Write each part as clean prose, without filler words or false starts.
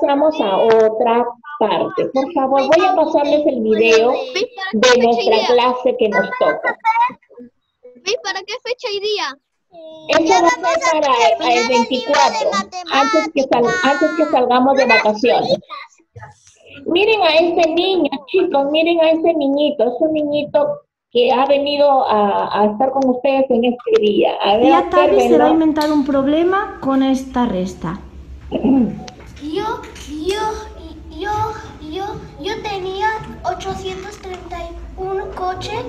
pasamos a otra parte. Por favor, voy a pasarles el video de nuestra clase que nos toca. ¿Para qué fecha iría? Eso va a ser para el 24, antes que salgamos de vacaciones. Miren a este niño, chicos, miren a este niñito. Es un niñito que ha venido a estar con ustedes en este día. A ver, y a Tavi se va a inventar un problema con esta resta. Yo tenía 831 coches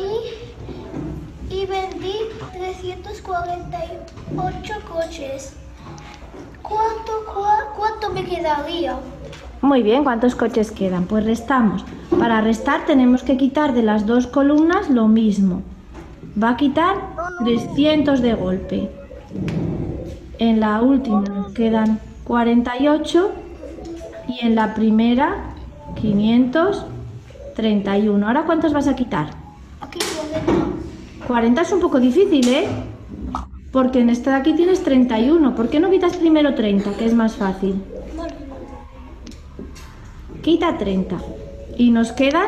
y vendí 348 coches. ¿Cuánto me quedaría? Muy bien, ¿cuántos coches quedan? Pues restamos. Para restar tenemos que quitar de las dos columnas lo mismo. Va a quitar 300 de golpe. En la última nos quedan 48 y en la primera 531. ¿Ahora cuántos vas a quitar? Aquí 40. 40 es un poco difícil, ¿eh? Porque en esta de aquí tienes 31. ¿Por qué no quitas primero 30, que es más fácil? Quita 30. Y nos quedan...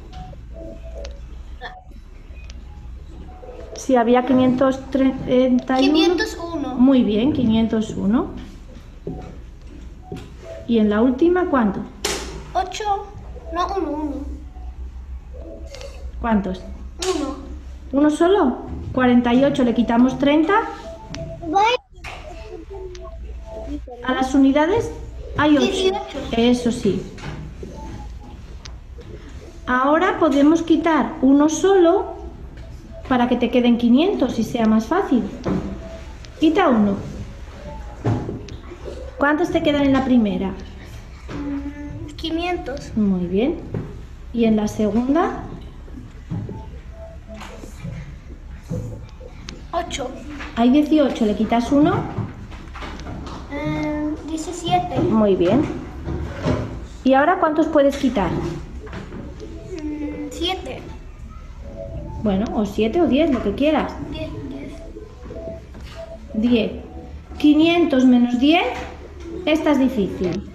Si había 531... 501. Muy bien, 501. ¿Y en la última cuánto? 8. No, 1. ¿Cuántos? 1. ¿Uno solo? 48, le quitamos 30. A las unidades hay 8. 18. Eso sí. Ahora podemos quitar uno solo para que te queden 500 y sea más fácil. Quita uno. ¿Cuántos te quedan en la primera? 500. Muy bien. ¿Y en la segunda? 8. Hay 18, le quitas uno. 17. Muy bien. ¿Y ahora cuántos puedes quitar? 7. Bueno, o 7 o 10, lo que quieras. 10. 10. 500 menos 10, esta es difícil.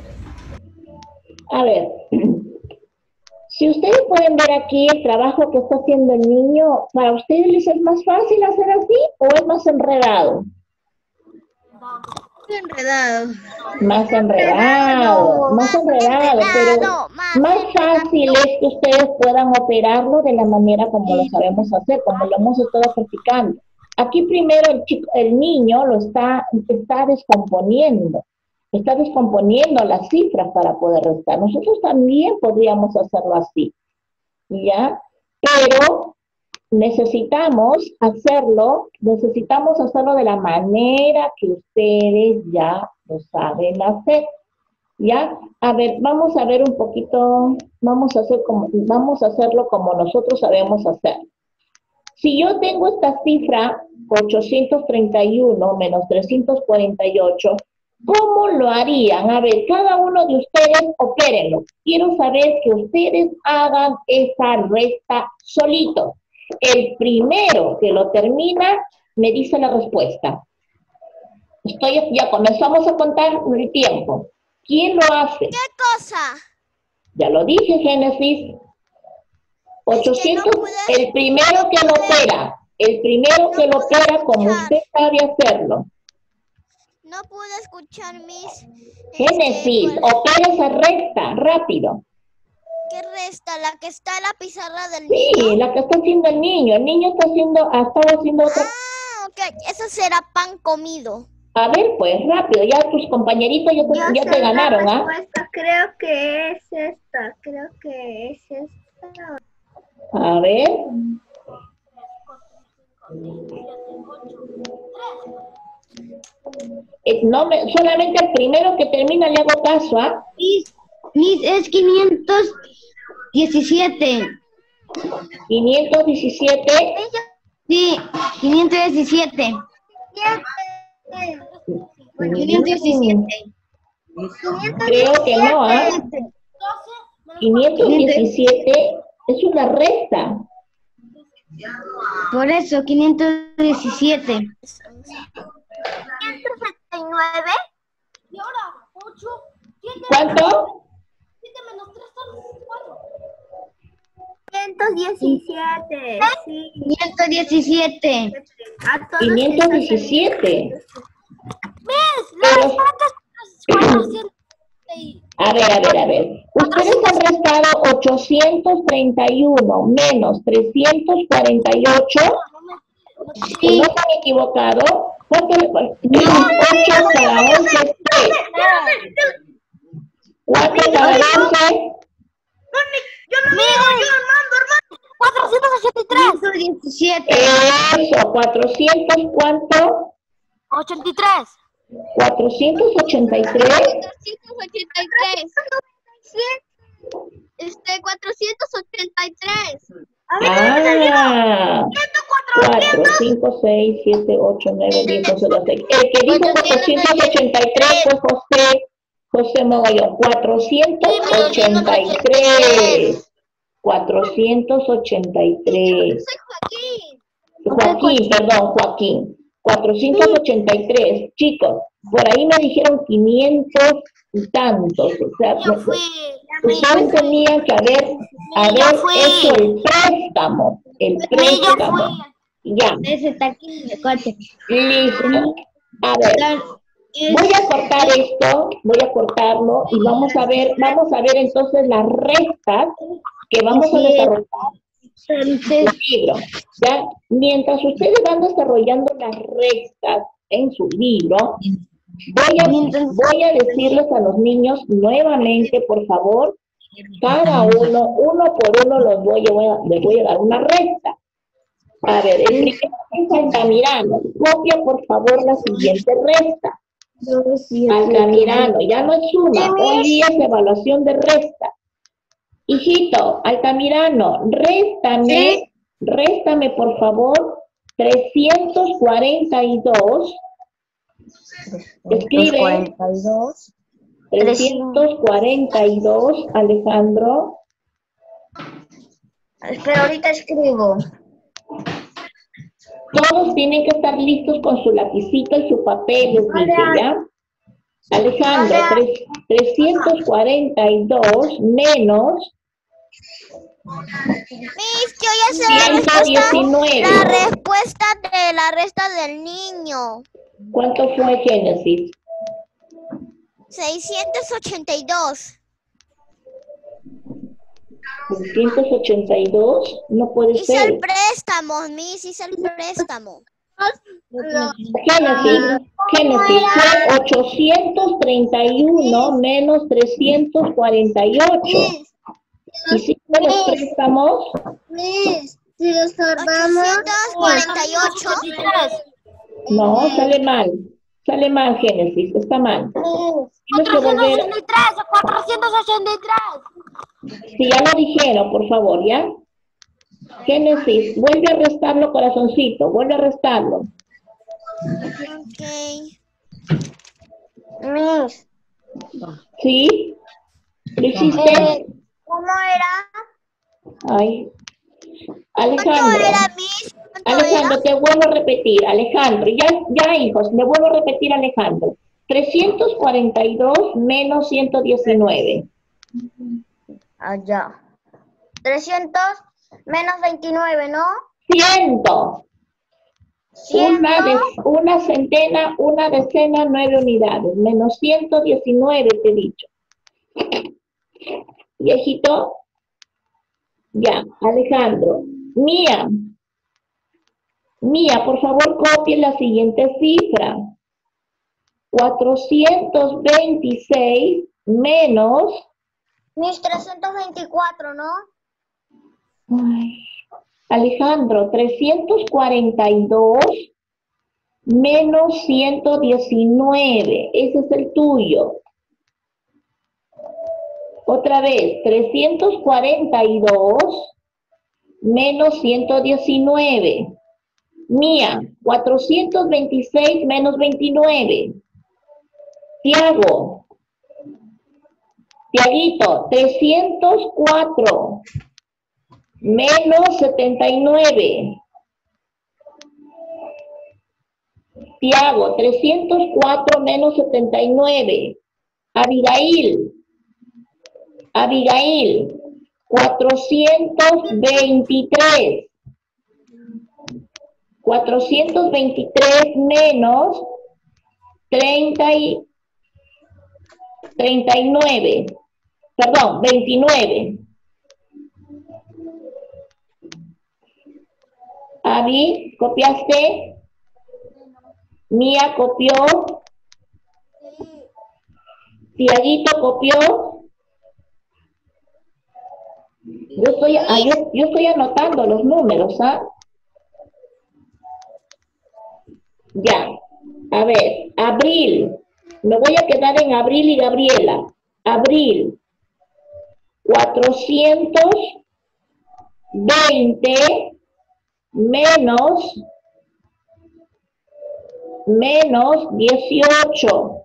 A ver, si ustedes pueden ver aquí el trabajo que está haciendo el niño, ¿para ustedes les es más fácil hacer así o es más enredado? Enredado. Más enredado, pero más fácil es que ustedes puedan operarlo de la manera como lo sabemos hacer, como lo hemos estado practicando. Aquí primero el niño lo está descomponiendo las cifras para poder restar. Nosotros también podríamos hacerlo así, ¿ya? Pero necesitamos hacerlo de la manera que ustedes ya lo saben hacer, ¿ya? A ver, vamos a ver un poquito, vamos a hacerlo como nosotros sabemos hacer. Si yo tengo esta cifra, 831 menos 348, ¿cómo lo harían? A ver, cada uno de ustedes opérenlo. Quiero saber que ustedes hagan esa resta solitos. El primero que lo termina me dice la respuesta. Ya comenzamos a contar el tiempo. ¿Quién lo hace? ¿Qué cosa? Ya lo dije, Génesis. 800, el primero que lo opera como usted sabe hacerlo. No pude escuchar mis... Génesis, opera esa recta, rápido. ¿Qué resta? ¿La que está en la pizarra del niño? Sí, la que está haciendo el niño. El niño ha estado haciendo otra. Ah, ok. Eso será pan comido. A ver, pues, rápido. Ya tus compañeritos ya te ganaron, ¿ah? Creo que es esta. A ver. Solamente el primero que termina le hago caso, ¿ah? Miss, es 517. 517. Sí, 517. 517. Creo que no, ¿ah? 517 es una recta. Por eso, 517. 179. Y ahora, 8 ¿Cuánto? 7 menos 3 son 4. 517. Sí. 517. A todos 517. Las Pero, vacas 400. a ver. Ustedes han restado 831 menos 348. Sí. ¿No se han equivocado? ¿Cuánto le pone? 8 para 11 es 3. 4 para 11. Yo no digo, yo mando, hermano. 483. 117. Eso, 400, ¿cuánto? 83. 483. 483. 483. Ah, 4, 5, 6, 7, 8, 9, 10, 11, 12. El que dijo 483 fue José Mogollón. 483. 483. Joaquín. 483. Chicos, por ahí me dijeron 500 y tantos. O sea, ustedes tenían que haber hecho el préstamo. Ya, Ese está aquí en el coche. listo. A ver, voy a cortar esto, voy a cortarlo y vamos a ver entonces las restas que vamos a desarrollar en el libro. ¿Ya? Mientras ustedes van desarrollando las restas en su libro, voy a decirles a los niños nuevamente, por favor, cada uno por uno les voy a dar una resta. A ver, el primero es Altamirano. Copia, por favor, la siguiente resta. Altamirano, ya no es una, hoy día es evaluación de resta. Hijito, Altamirano, réstame, por favor, 342. Escribe 342, Alejandro. Pero ahorita escribo. Todos tienen que estar listos con su lapicito y su papel, les dije, ¿ya? Alejandro, 342 menos Miss, yo ya sé 119. la respuesta de la resta del niño. ¿Cuánto fue, Génesis? 682. 682, no puede Hice ser. el préstamo, Miss, hice el préstamo. Génesis fue 831 menos 348. ¿Hiciste los préstamos? Si los salvamos. 848. No, sale mal. Sale mal, Génesis, está mal. Tienes que volver. 483. Si ya lo dijeron, por favor, ¿ya? Génesis, vuelve a restarlo, corazoncito, vuelve a restarlo. Ok. Miss. ¿Sí? ¿Lo hiciste? ¿Cómo era? Ay. ¿Cuánto Alejandro. era, Miss? ¿Cuánto Alejandro, era? te vuelvo a repetir. Alejandro, ya hijos, me vuelvo a repetir, Alejandro. 342 menos 119. Allá. 300 menos 29, ¿no? 100. Una centena, una decena, 9 unidades. Menos 119, te he dicho. Viejito. Ya, Alejandro. Mía, por favor, copie la siguiente cifra. 426 menos... Mis 324, ¿no? Ay, Alejandro, 342 menos 119. Ese es el tuyo. Otra vez, 342 menos 119. Mía, 426 menos 29. Tiaguito, 304 menos 79. Tiago, 304 menos 79. Abigail, Abigail, 423. 423 menos 39. Perdón, 29. Abby, ¿copiaste? Mía copió. Tiaguito copió. Yo estoy anotando los números, ¿ah? Ya. A ver, Abril. Me voy a quedar en Abril y Gabriela. Abril. 420 menos 18.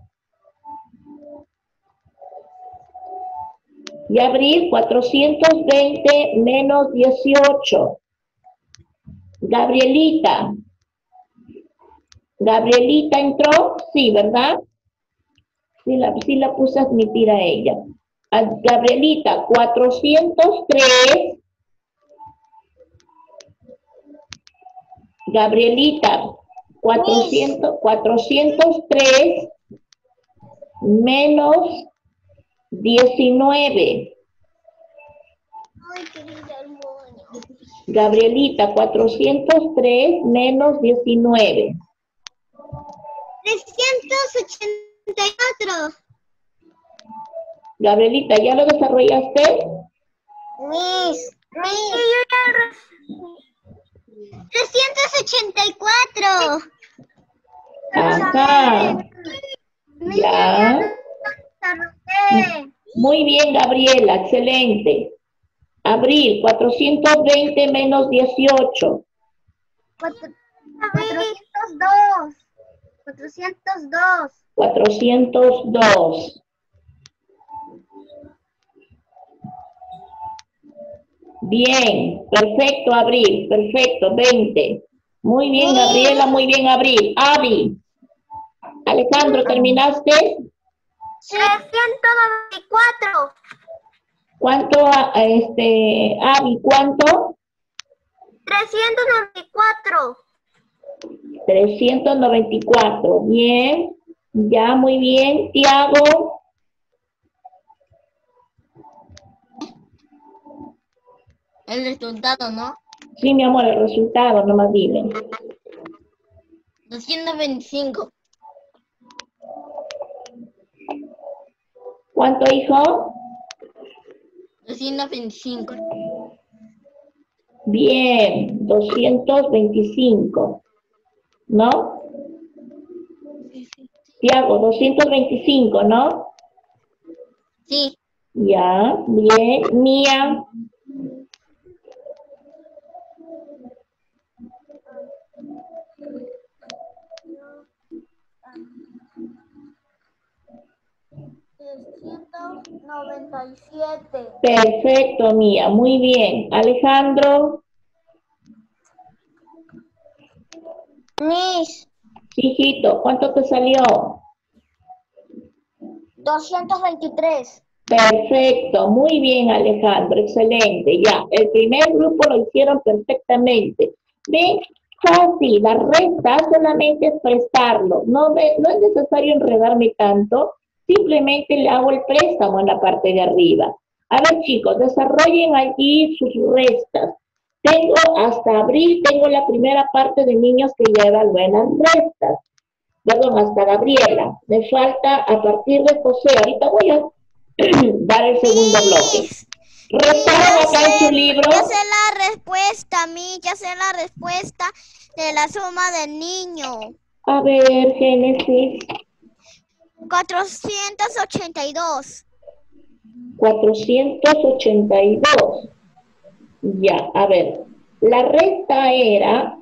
Y Abril, 420 menos 18. Gabrielita. ¿Gabrielita entró? Sí, ¿verdad? Sí la puse a admitir a ella. Gabrielita, 403. Gabrielita, 403 menos 19. Gabrielita, 403 menos 19. 384. Gabrielita, ¿ya lo desarrollaste? Miss. 384. Ajá. Ya. Muy bien, Gabriela, excelente. Abril, 420 menos 18. 402. 402. 402. Bien, perfecto, Abril, perfecto, 20. Muy bien, Gabriela, muy bien, Abril. Abby. Alejandro, ¿terminaste? 394. ¿Cuánto, Abby, cuánto? 394. 394, bien. Ya, muy bien. Tiago. El resultado, ¿no? Sí, mi amor, el resultado, nomás dime. 225. ¿Cuánto, hijo? 225. Bien, 225. ¿No? Tiago, 225, ¿no? Sí. Ya, bien. Mía. Perfecto, Mía, muy bien. Alejandro. Miss. Hijito, ¿cuánto te salió? 223. Perfecto, muy bien, Alejandro, excelente. Ya, el primer grupo lo hicieron perfectamente. ¿Ven? Fácil, la resta solamente es prestarlo. No es necesario enredarme tanto. Simplemente le hago el préstamo en la parte de arriba. A ver, chicos, desarrollen allí sus restas. Tengo hasta abril, tengo la primera parte de niños que ya evalúen las restas. Perdón, hasta Gabriela. Me falta a partir de José. Ahorita voy a dar el segundo bloque. Restaron acá en su libro. Ya sé la respuesta, ya sé la respuesta de la suma del niño. A ver, Génesis. 482. 482. Ya, a ver. La resta era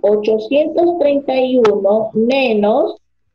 831 menos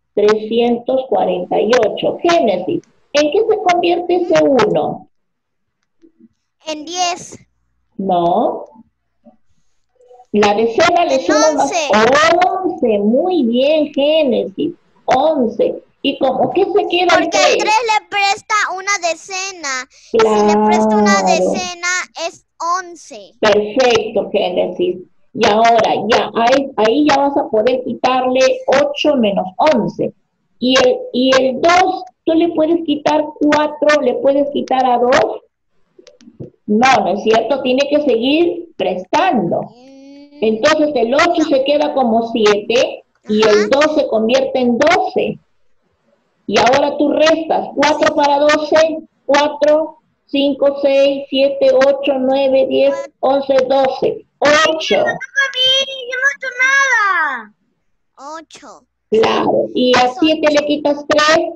348. Génesis, ¿en qué se convierte ese 1? En 10. No. La decena le suma más 11. Muy bien, Génesis. 11. ¿Y cómo que se queda el Porque el 3 3? le presta una decena. Claro. Si le presta una decena es 11. Perfecto, Génesis. Y ahora, ya, ahí ya vas a poder quitarle 8 menos 11. Y el 2, ¿tú le puedes quitar 4? ¿Le puedes quitar a 2? No, no es cierto, tiene que seguir prestando. Entonces el 8 se queda como 7 y el 2 se convierte en 12. Y ahora tú restas 4 para 12, 4, 5, 6, 7, 8, 9, 10, 11, 12. 8. Yo no he hecho nada. 8. Claro. Y a 7 le quitas 3.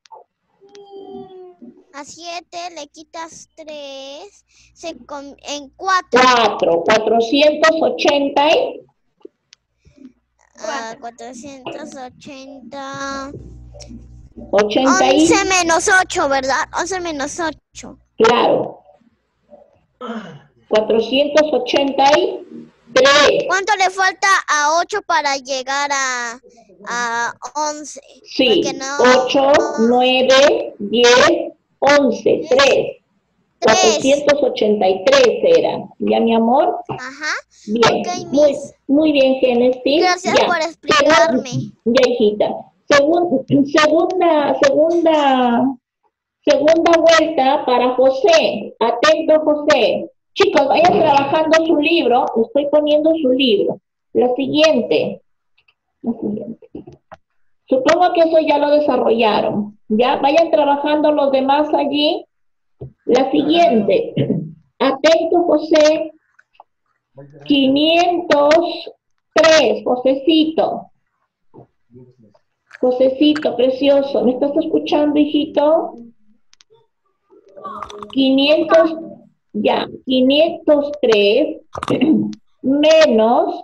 A 7 le quitas 3 en 4. 4. 480 y... 480. 80 y... 11 menos 8, ¿verdad? 11 menos 8. Claro. 483. ¿Cuánto le falta a 8 para llegar a 11? Sí, No, 8, 9, 10, 11, 3. 483 era. ¿Ya, mi amor? Ajá. Bien. Ok, muy bien, Génesis. Gracias por explicarme. Ya, hijita. Segunda vuelta para José. Atento, José. Chicos, vayan trabajando su libro. Estoy poniendo su libro. La siguiente. Supongo que eso ya lo desarrollaron. Ya, vayan trabajando los demás allí. La siguiente. Atento, José. 503, Josecito. Josecito, precioso. ¿Me estás escuchando, hijito? 503 menos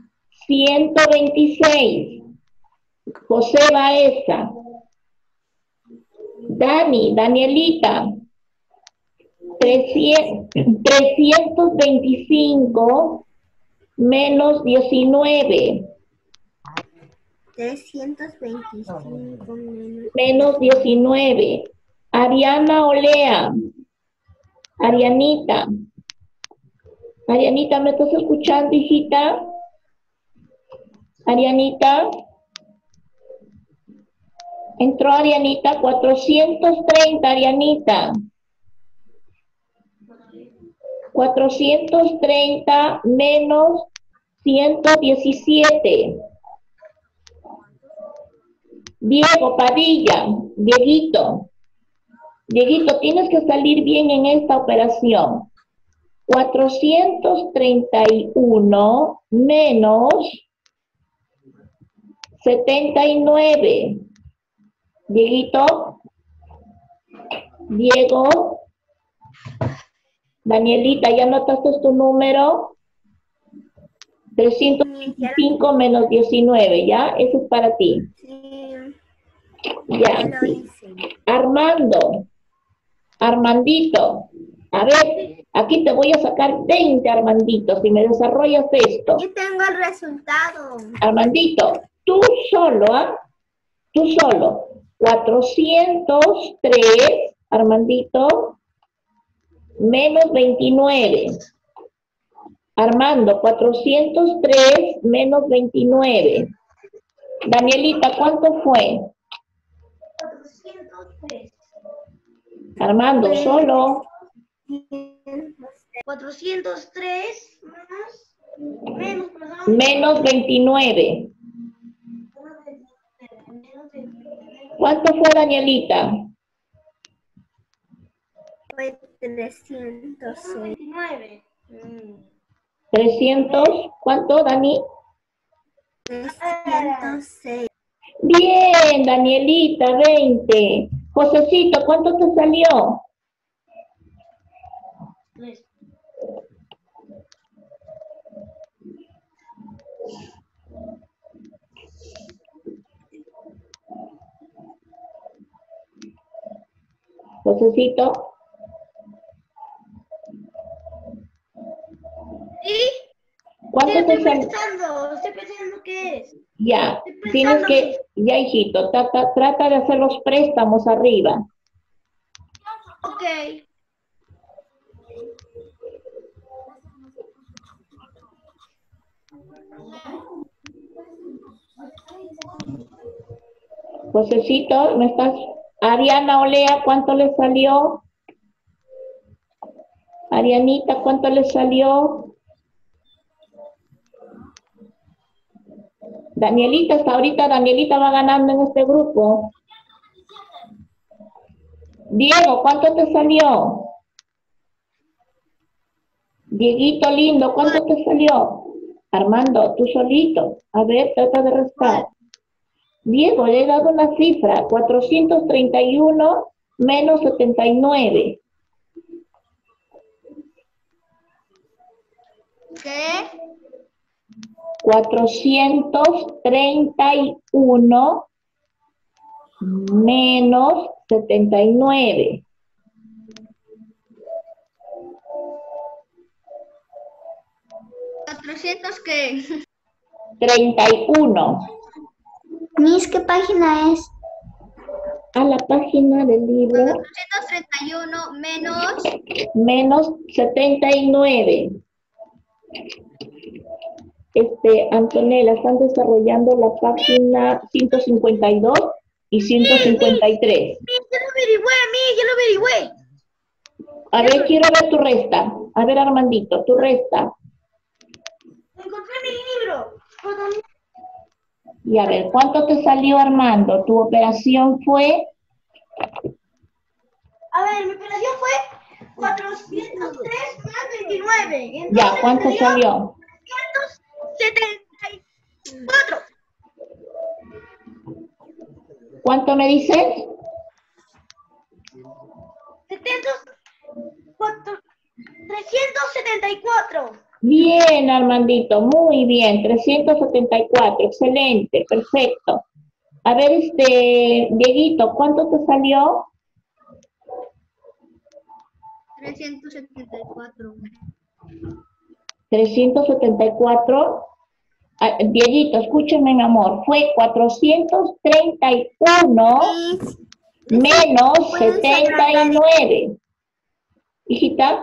126. José Baeza. Danielita. 325 menos 19. 325 menos 19. Ariana Olea. Arianita, ¿me estás escuchando, hijita? Arianita. Entró Arianita. 430, Arianita. 430 menos 117. Diego Padilla. Dieguito, tienes que salir bien en esta operación. 431 menos 79. Dieguito. Diego. Danielita, ¿ya notaste tu número? 325 menos 19, ¿ya? Eso es para ti. Sí, Ya, sí. Armandito, a ver, aquí te voy a sacar 20, Armandito, si me desarrollas esto. yo tengo el resultado. Armandito, tú solo, Tú solo. 403, Armandito, menos 29. Armando, 403 menos 29. Danielita, ¿cuánto fue? 403. Armando, solo. 403 Menos 29. ¿Cuánto fue, Danielita? Fue 329. 300, ¿cuánto, Dani? 306. Bien, Danielita, 20. Josecito, ¿cuánto te salió? 3. Josecito. ¿Sí? ¿Cuánto te salió? Estoy pensando qué es. Ya, tienes que, ya hijito, trata de hacer los préstamos arriba. Ok. Josecito, ¿me estás? Ariana Olea, ¿cuánto le salió? Arianita, ¿cuánto le salió? Danielita, hasta ahorita Danielita va ganando en este grupo. Diego, ¿cuánto te salió? Dieguito lindo, ¿cuánto te salió? Armando, tú solito. A ver, trata de restar. Diego, le he dado una cifra, 431 menos 79. ¿Qué? 431 menos 79. ¿400 qué? 31. Miss, ¿qué página es? A la página del libro 431 menos... menos 79. Antonella, están desarrollando la página 152 y 153. Ya lo averigüé. A ver, quiero ver tu resta. A ver, Armandito, tu resta. Encontré mi libro. Y a ver, ¿cuánto te salió, Armando? Tu operación fue... A ver, mi operación fue 403 más 29. Entonces Ya, ¿cuánto salió? 374. ¿Cuánto me dices? 374. Bien, Armandito, muy bien, 374, excelente, perfecto. A ver, Dieguito, ¿cuánto te salió? 374. 374. Dieguito, escúchame, mi amor, fue 431 menos 79. Hijita.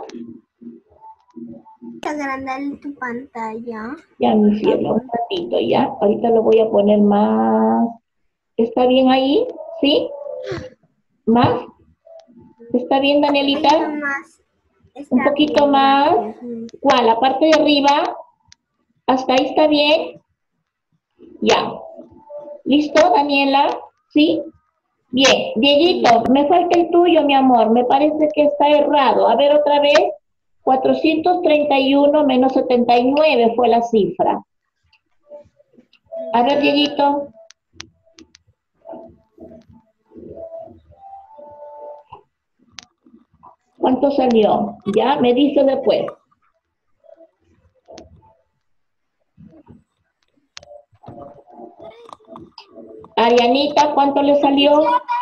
Agrandar tu pantalla. Ya, mi cielo, un ratito, ya. Ahorita lo voy a poner más. ¿Está bien ahí? ¿Sí? ¿Más? ¿Está bien, Danielita? Un poquito más. ¿Cuál? ¿La parte de arriba? ¿Hasta ahí está bien? Ya. ¿Listo, Daniela? ¿Sí? Bien. Dieguito, me falta el tuyo, mi amor. Me parece que está errado. A ver, otra vez. 431 menos 79 fue la cifra. A ver, Dieguito. ¿Cuánto salió? Ya, me dice después. Arianita, ¿cuánto le salió?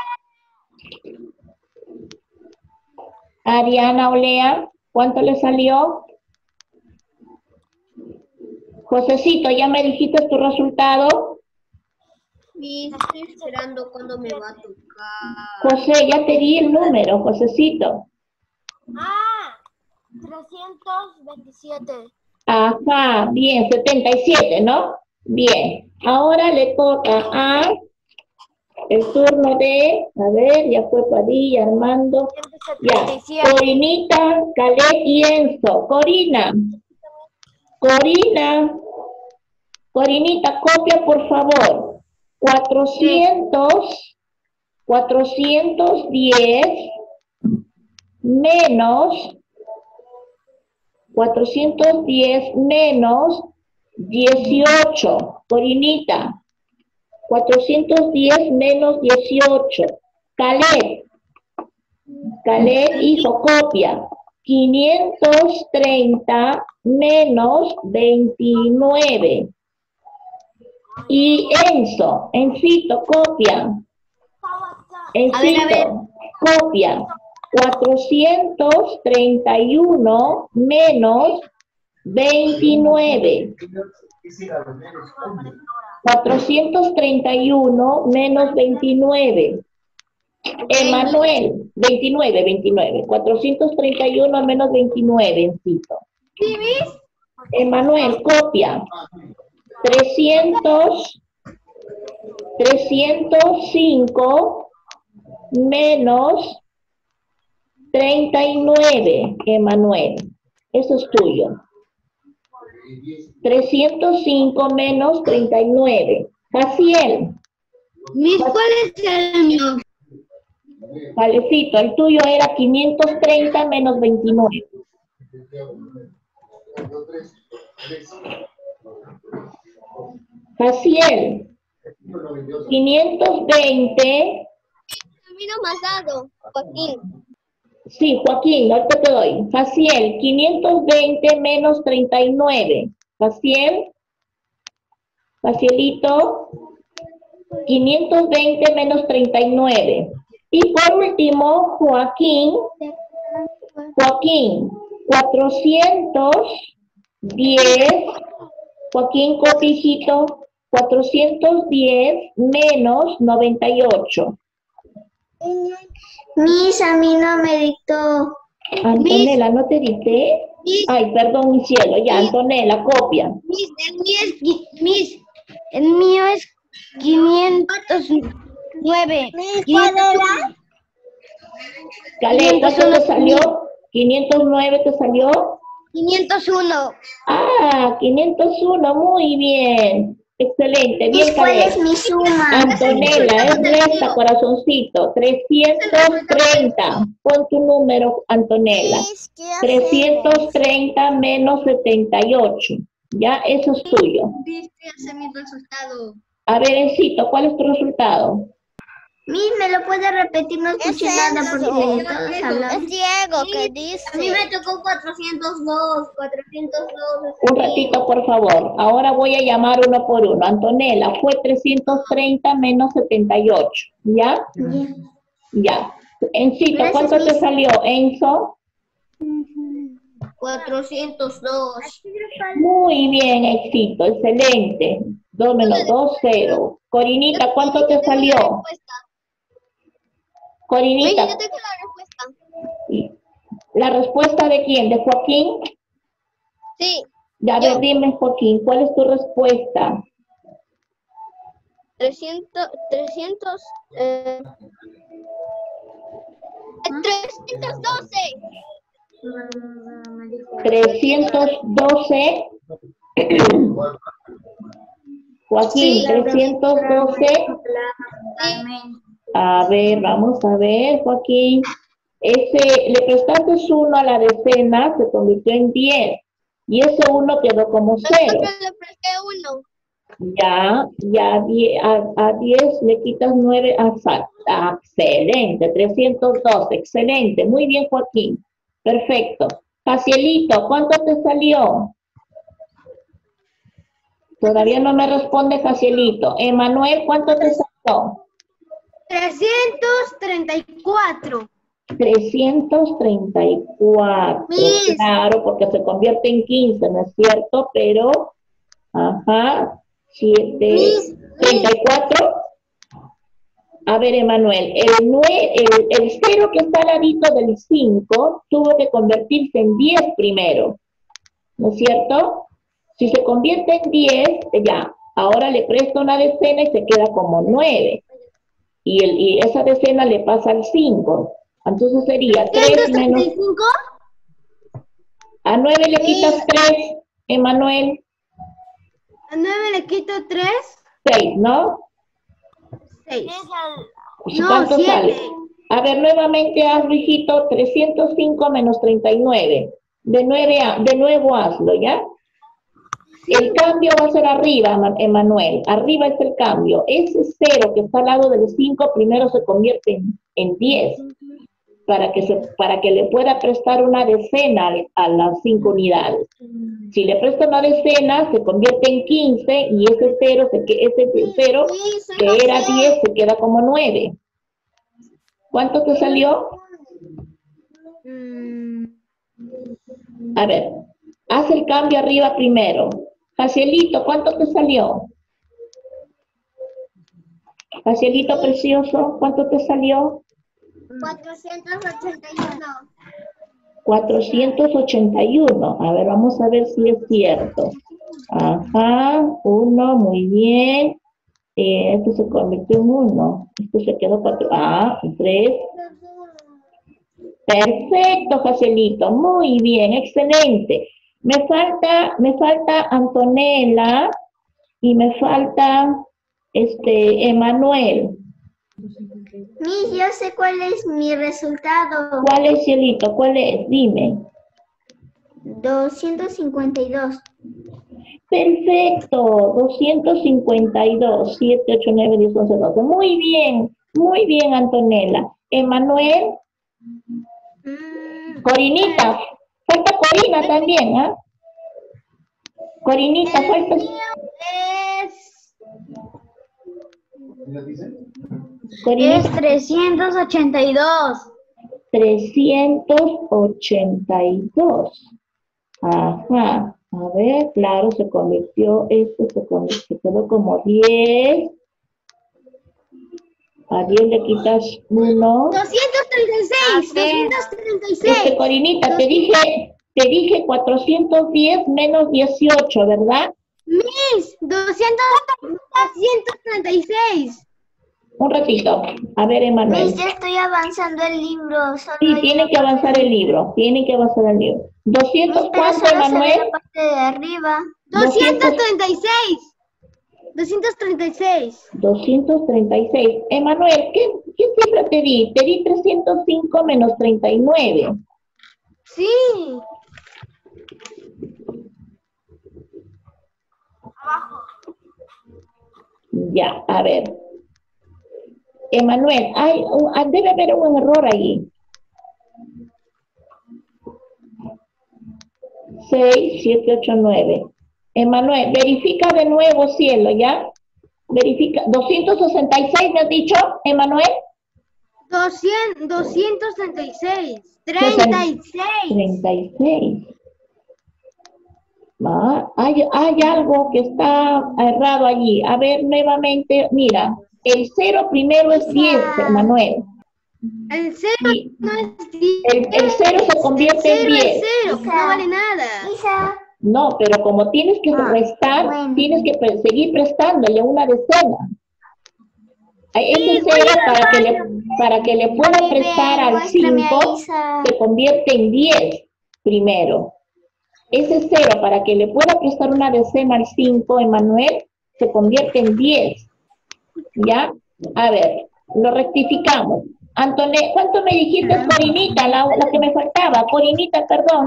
Ariana Olea, ¿cuánto le salió? Josecito, ¿ya me dijiste tu resultado? Sí, estoy esperando cuando me va a tocar. José, ya te di el número, Josecito. 327. Ajá, bien, 77, ¿no? Bien, ahora le toca a el turno de, a ver, ya fue Padilla, Armando, ya, Corinita, Caleb y Enzo. Corinita, copia por favor, 410 menos 18, Corinita. 410 menos 18. Caleb, hijo, copia. 530 menos 29. Y Encito, copia. Encito, copia. 431 menos 29. 431 menos 29. Emanuel, 29. 431 menos 29, Encito. ¿Sí, Miss? Emanuel, copia. 305 menos 39, Emanuel. Eso es tuyo. 305 menos 39. Jaciel. Miss, ¿cuál es el mío? Valecito, el tuyo era 530 menos 29. Jaciel, 520. A mí no me has dado, Joaquín. Sí, Joaquín, ahorita te doy. Jaciel, 520 menos 39. Jaciel, Jacielito, 520 menos 39. Y por último, Joaquín, 410, Joaquín Copijito, 410 menos 98. Miss, a mí no me dictó. Antonella, ¿no te dicté? Ay, perdón, mi cielo, ya, Antonella, copia. El mío es 509. ¿Cuál era? Calé, ¿cuánto te salió? 509 te salió. 501. Ah, 501, muy bien. Excelente, bien, ¿Cuál Calé. es mi suma? Antonella, es resta, corazoncito. 330. Pon tu número, Antonella. 330 menos 78. Ya, eso es tuyo. Ese mi resultado. A ver, Encito, ¿cuál es tu resultado? Miss, ¿me lo puede repetir? No escuché nada porque todos Es hablan. Diego que dice. A mí me tocó 402. Un ratito, por favor. Ahora voy a llamar uno por uno. Antonella, fue 330 menos 78. ¿Ya? Ya. Encito, Gracias, ¿cuánto te Miss. salió, Enzo? 402. Muy bien, Éxito, excelente. 2 menos 2, 0. Corinita, ¿cuánto te salió? Corinita, Yo tengo la respuesta. ¿la respuesta de quién? ¿De Joaquín? Sí, Ya, a ver, dime, Joaquín, ¿cuál es tu respuesta? 312. 312. Joaquín, Sí. 312. A ver, vamos a ver, Joaquín. Le prestaste 1 a la decena, se convirtió en 10. Y ese 1 quedó como 0. Yo le presté 1. Ya, a 10 le quitas 9. Excelente, 312, excelente. Muy bien, Joaquín. Perfecto. Jacielito, ¿cuánto te salió? Todavía no me responde Jacielito. Emanuel, ¿cuánto te salió? 334. 334. Miss. Claro, porque se convierte en 15, ¿no es cierto? Pero, ajá, 34. A ver, Emanuel, el 0 que está al ladito del 5 tuvo que convertirse en 10 primero, ¿no es cierto? Si se convierte en 10, ya, ahora le presta una decena y se queda como 9. Y esa decena le pasa al 5. Entonces sería 3 menos... A 9 le quitas 3, Emanuel. A 9 le quito 3. 6, ¿no? 6. No, ¿cuánto 7. sale? A ver, nuevamente hazlo, hijito. 305 menos 39. De nuevo hazlo, ¿ya? El cambio va a ser arriba, Emanuel. Arriba es el cambio. Ese 0 que está al lado del 5 primero se convierte en 10. Para que le pueda prestar una decena a las 5 unidades. Si le presta una decena, se convierte en 15 y ese 0 que era 10 se queda como 9. ¿Cuánto te salió? A ver, haz el cambio arriba primero. Jacielito, ¿cuánto te salió? Jacielito precioso, ¿cuánto te salió? 481. 481. A ver, vamos a ver si es cierto. Ajá, 1, muy bien. Esto se convirtió en 1. Esto se quedó 4. 3. Perfecto, Jacielito. Muy bien, excelente. Me falta Antonella y me falta Emanuel. Miss, yo sé cuál es mi resultado. ¿Cuál es, Cielito? ¿Cuál es? Dime. 252. Perfecto, 252, 7, 8, 9, 10, 11, 12. Muy bien, Antonella. Emanuel, Corinita, falta Corina también, ¿ah? Corinita, falta. Corinita. Es 382. 382. Ajá. A ver, claro, se convirtió, se quedó como 10. A 10 le quitas 1. 236. 236. Corinita, te dije 410 menos 18, ¿verdad? Miss, 236. Un ratito. A ver, Emanuel. Miss, ya estoy avanzando el libro. Sí, tiene que avanzar el libro. 200, ¿cuánto, Emanuel? La parte de arriba. 236. 236. 236. Emanuel, ¿qué cifra te di? Te di 305 menos 39. Sí. Ya, a ver. Emanuel, debe haber un error ahí. 6, 7, 8, 9. Emanuel, verifica de nuevo, cielo, ¿ya? Verifica. 266, ¿me has dicho, Emanuel? 236. 36. Hay algo que está errado allí. A ver, nuevamente, mira. El 0 primero es 10, Emanuel. El 0 no es 10. El 0 se convierte en 10. Es 0, no vale nada. No, pero como tienes que restar, tienes que seguir prestándole una decena. Ese 0 para que le pueda prestar al 5, se convierte en 10 primero. Ese 0 para que le pueda prestar una decena al 5, Emanuel, se convierte en 10. ¿Ya? A ver, lo rectificamos. Antonella, ¿cuánto me dijiste, Corinita? La que me faltaba. Corinita, perdón,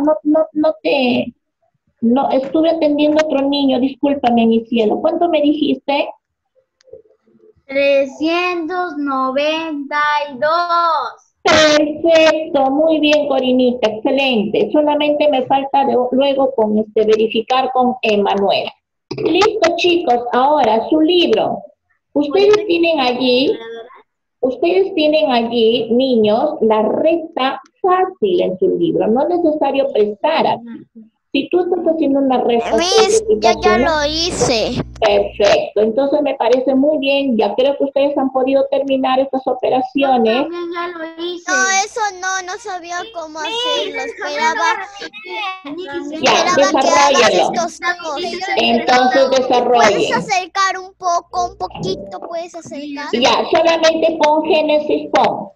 no, estuve atendiendo a otro niño, discúlpame, mi cielo. ¿Cuánto me dijiste? 392. Perfecto, muy bien, Corinita, excelente. Solamente me falta luego verificar con Emanuel. Listo, chicos, ahora su libro. Ustedes tienen allí, niños, la resta fácil en su libro. No es necesario prestar. Si tú estás haciendo una resta... Miss, yo ya lo hice. Perfecto, entonces me parece muy bien. Ya creo que ustedes han podido terminar estas operaciones. Yo ya lo hice. No, eso no sabía cómo hacerlo. Esperaba desarróllalo. que hagas estos dos. Entonces desarrolle. ¿Puedes acercar un poquito? ¿Puedes acercar? Ya, solamente pon Génesis, pon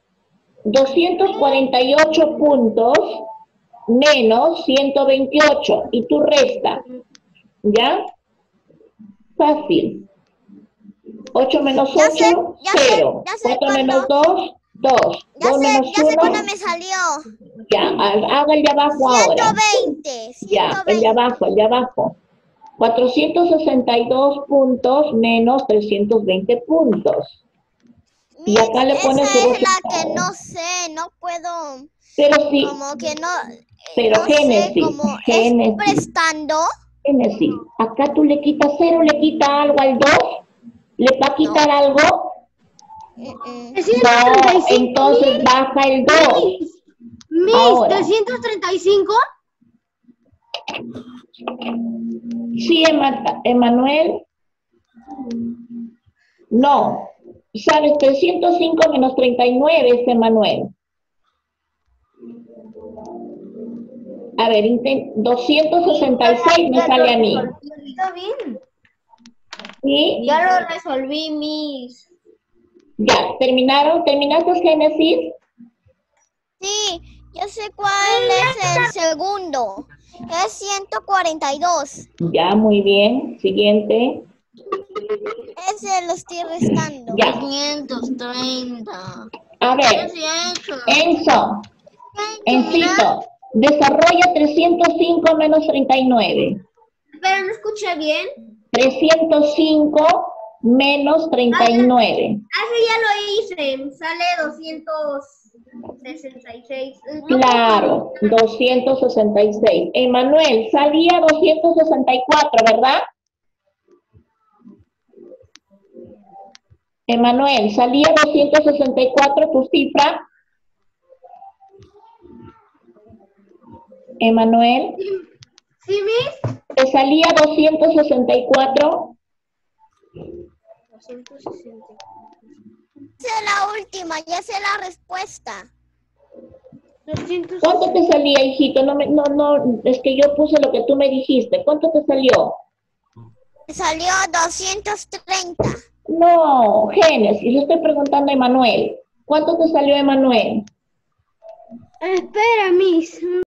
248 puntos menos 128 y tú resta. ¿Ya? Fácil. 8 menos 8, 0. 4 menos 2, 2. 2 menos 1. Ya sé cuándo me salió. Ya, haga el de abajo ahora. 120. Ya, el de abajo. 462 puntos menos 320 puntos. Y acá le pones esa su es la resultado. que no sé, no puedo. Pero sí. Como que no. Pero no Génesis. sé, como Génesis. es prestando. Génesis. Acá tú le quitas 0, le quitas algo al 2. ¿Le va a quitar algo? No, entonces baja el 2. Miss, 335. Sí, Emanuel. No. Sabes, 305 menos 39 es Emanuel. A ver, 266 me sale a mí. Está bien. ¿Sí? Ya lo resolví, Miss. Ya, ¿terminaron? ¿Terminaste Génesis? Sí, yo sé cuál es el segundo. Es 142. Ya, muy bien. Siguiente. Ese lo estoy restando. Ya. 530. A ver, Enzo, Encito, desarrolla 305 menos 39. Pero no escuché bien. 305 menos 39. Así ya lo hice. Sale 266. Claro, 266. Emanuel, salía 264, ¿verdad? Emanuel, salía 264 tu cifra. Emanuel, ¿Sí, Miss? ¿te salía 264? 260. Esa es la última, ya sé la respuesta. 260. ¿Cuánto te salía, hijito? No, es que yo puse lo que tú me dijiste. ¿Cuánto te salió? Salió 230. No, Génesis, le estoy preguntando a Emanuel. ¿Cuánto te salió, Emanuel? Espera, Miss.